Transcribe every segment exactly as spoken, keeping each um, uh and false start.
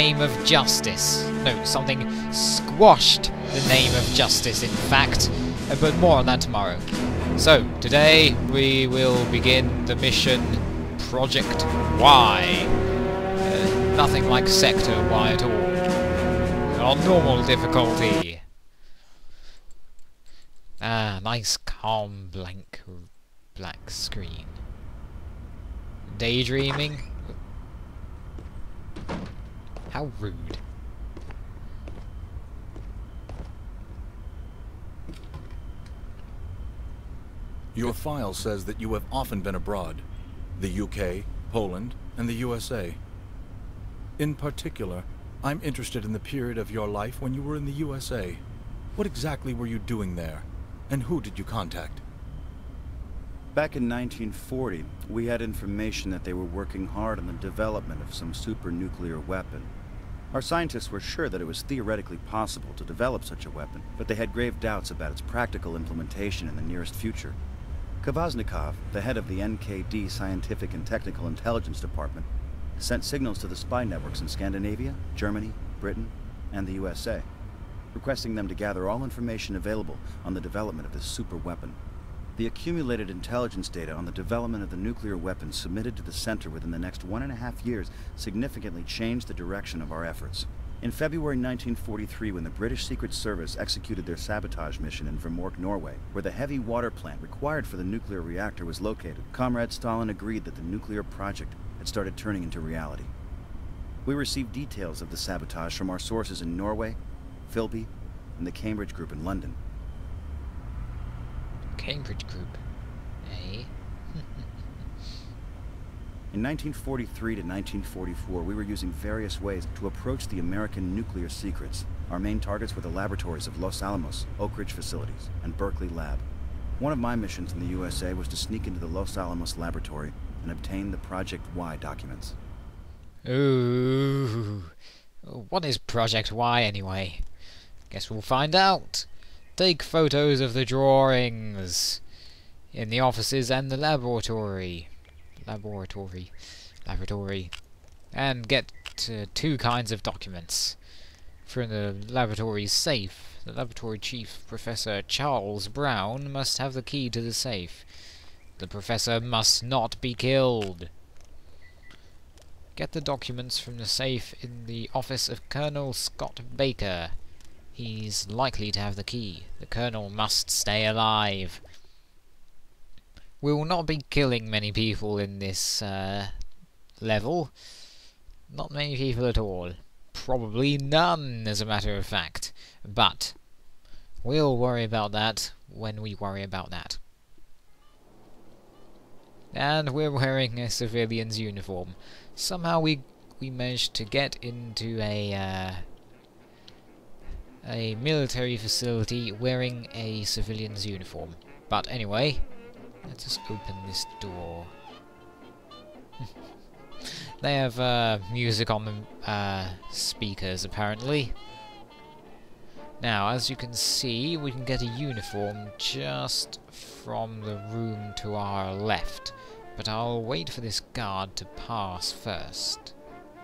name of justice. No, something squashed the name of justice, in fact. Uh, but more on that tomorrow. So, today we will begin the mission Project Y. Uh, nothing like Sector Y at all. On normal difficulty. Ah, nice calm blank black screen. Daydreaming? How rude. Your file says that you have often been abroad. The U K, Poland, and the U S A. In particular, I'm interested in the period of your life when you were in the U S A. What exactly were you doing there? And who did you contact? Back in nineteen forty, we had information that they were working hard on the development of some super-nuclear weapon. Our scientists were sure that it was theoretically possible to develop such a weapon, but they had grave doubts about its practical implementation in the nearest future. Kvasnikov, the head of the N K D Scientific and Technical Intelligence Department, sent signals to the spy networks in Scandinavia, Germany, Britain, and the U S A, requesting them to gather all information available on the development of this super weapon. The accumulated intelligence data on the development of the nuclear weapons submitted to the center within the next one and a half years significantly changed the direction of our efforts. In February nineteen forty-three, when the British Secret Service executed their sabotage mission in Vemork, Norway, where the heavy water plant required for the nuclear reactor was located, Comrade Stalin agreed that the nuclear project had started turning into reality. We received details of the sabotage from our sources in Norway, Philby, and the Cambridge Group in London. Cambridge Group, eh? In nineteen forty-three to nineteen forty-four, we were using various ways to approach the American nuclear secrets. Our main targets were the laboratories of Los Alamos, Oak Ridge Facilities, and Berkeley Lab. One of my missions in the U S A was to sneak into the Los Alamos laboratory and obtain the Project Y documents. Ooh. What is Project Y anyway? Guess we'll find out. Take photos of the drawings in the offices and the laboratory. Laboratory. Laboratory. And get uh, two kinds of documents. From the laboratory's safe, the laboratory chief, Professor Charles Brown, must have the key to the safe. The professor must not be killed. Get the documents from the safe in the office of Colonel Scott Baker. He's likely to have the key. The Colonel must stay alive. We will not be killing many people in this uh, level. Not many people at all. Probably none, as a matter of fact. But we'll worry about that when we worry about that. And we're wearing a civilian's uniform. Somehow we we managed to get into a uh, a military facility wearing a civilian's uniform. But anyway, let's just open this door. They have uh, music on the uh, speakers, apparently. Now, as you can see, we can get a uniform just from the room to our left. But I'll wait for this guard to pass first.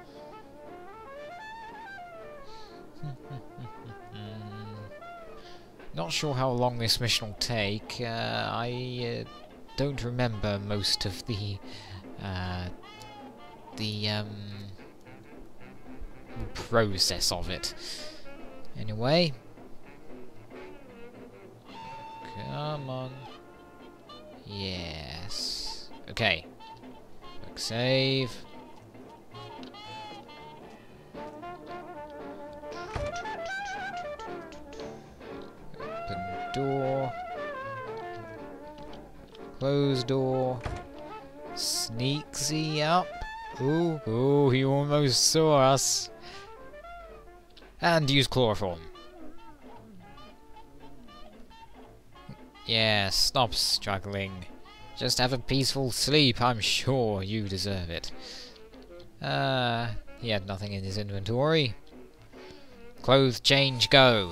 Not sure how long this mission will take. Uh, I uh, don't remember most of the uh, the um, process of it. Anyway, come on. Yes. Okay. Quick save. Open door. Close door. Sneaksy up. Ooh, ooh, he almost saw us. And use chloroform. Yeah, stop struggling. Just have a peaceful sleep. I'm sure you deserve it. Uh, he had nothing in his inventory. Clothes change, go.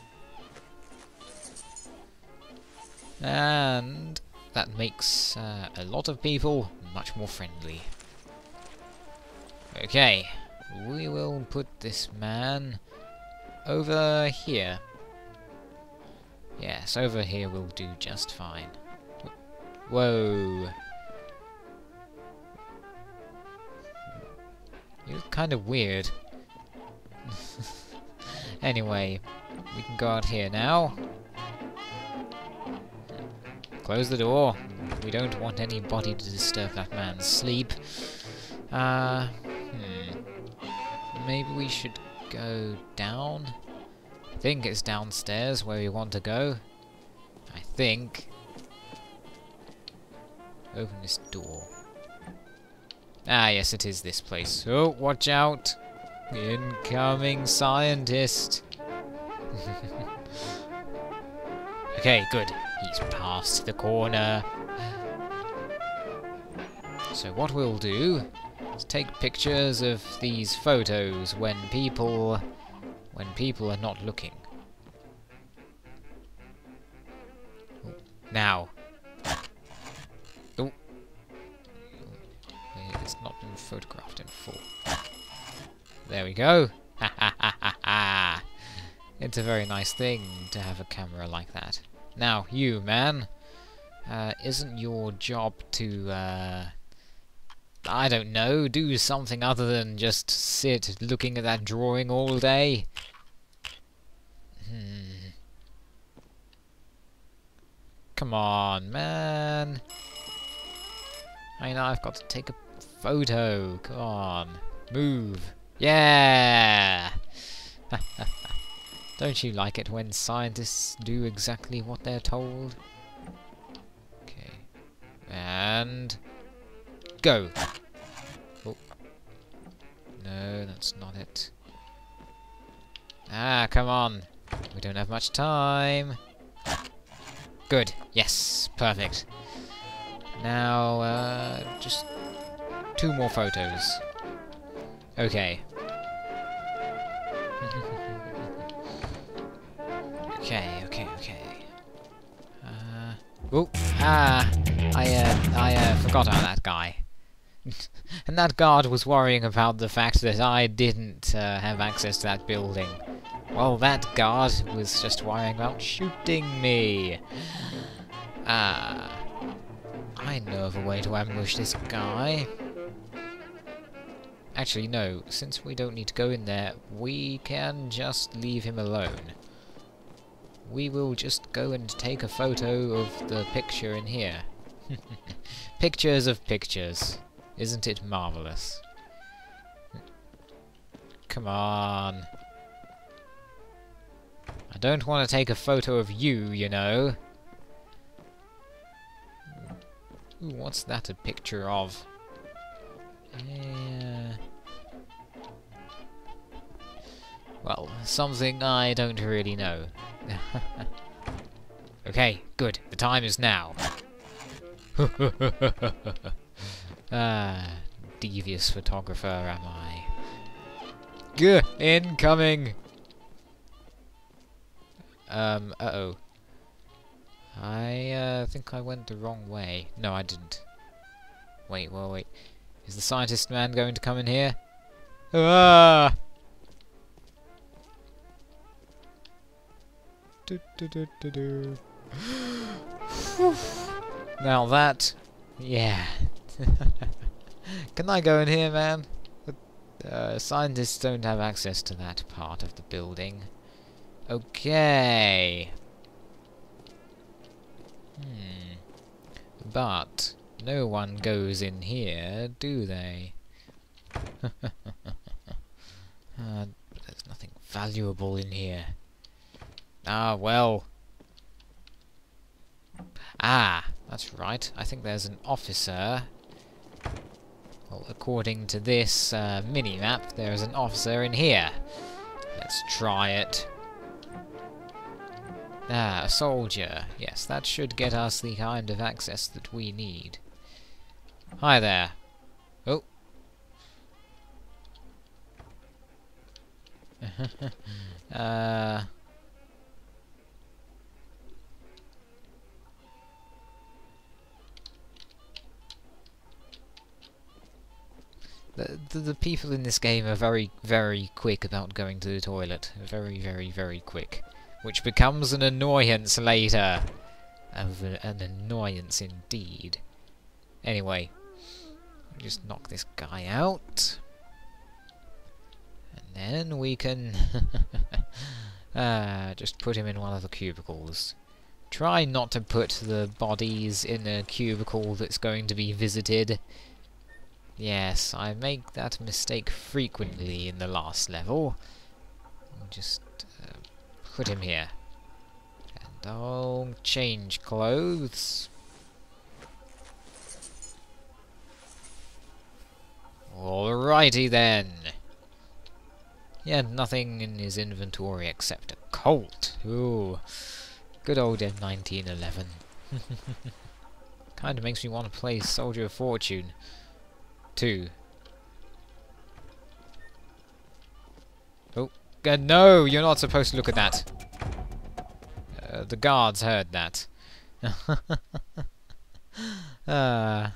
And that makes uh, a lot of people much more friendly. Okay, we will put this man over here. Yes, over here will do just fine. Whoa. You're kind of weird. Anyway, we can go out here now. Close the door. We don't want anybody to disturb that man's sleep. Uh, hmm. Maybe we should go down? I think it's downstairs where we want to go. I think. Open this door. Ah, yes, it is this place. Oh, watch out! Incoming scientist! Okay, good. He's past the corner. So what we'll do is take pictures of these photos when people... when people are not looking. Oh, now. Oh. It's not been photographed in full. There we go. Ha ha ha ha ha. It's a very nice thing to have a camera like that. Now, you, man. Uh, isn't your job to, uh... I don't know, do something other than just sit looking at that drawing all day? Hmm. Come on, man. I know I've got to take a photo. Come on. Move. Yeah! Don't you like it when scientists do exactly what they're told? Okay. And... go! Oh. No, that's not it. Ah, come on. We don't have much time. Good. Yes. Perfect. Now, uh, just two more photos. Okay. okay, okay, okay. Uh, oh, ah, I, uh, I, uh, forgot about that guy. And that guard was worrying about the fact that I didn't, uh, have access to that building. Well, that guard was just worrying about shooting me. Ah. I know of a way to ambush this guy. Actually, no. Since we don't need to go in there, we can just leave him alone. We will just go and take a photo of the picture in here. Pictures of pictures. Isn't it marvellous? Come on. I don't want to take a photo of you, you know. Ooh, what's that a picture of? Uh, well, something I don't really know. Okay, good. The time is now. Ah, devious photographer am I. Gah, incoming! Um, uh-oh. I uh, think I went the wrong way. No, I didn't. Wait, well, wait. Is the scientist man going to come in here? Ah! Do, do, do, do, do. Now that... yeah. Can I go in here, man? Uh, scientists don't have access to that part of the building. Okay. Hmm. But no one goes in here, do they? uh, there's nothing valuable in here. Ah, well. Ah, that's right. I think there's an officer. Well, according to this uh, mini-map, there is an officer in here. Let's try it. Ah, a soldier. Yes, that should get us the kind of access that we need. Hi there. Oh. uh... the, the people in this game are very, very quick about going to the toilet. Very, very, very quick. Which becomes an annoyance later. Of a, an annoyance indeed. Anyway, just knock this guy out. And then we can uh, just put him in one of the cubicles. Try not to put the bodies in a cubicle that's going to be visited. Yes, I make that mistake frequently in the last level. Just uh, put him here. And I'll change clothes. Alrighty then. He had nothing in his inventory except a Colt. Ooh. Good old M nineteen eleven. Kinda makes me want to play Soldier of Fortune two. Oh, God, no! You're not supposed to look at that. Uh, the guards heard that. Ah.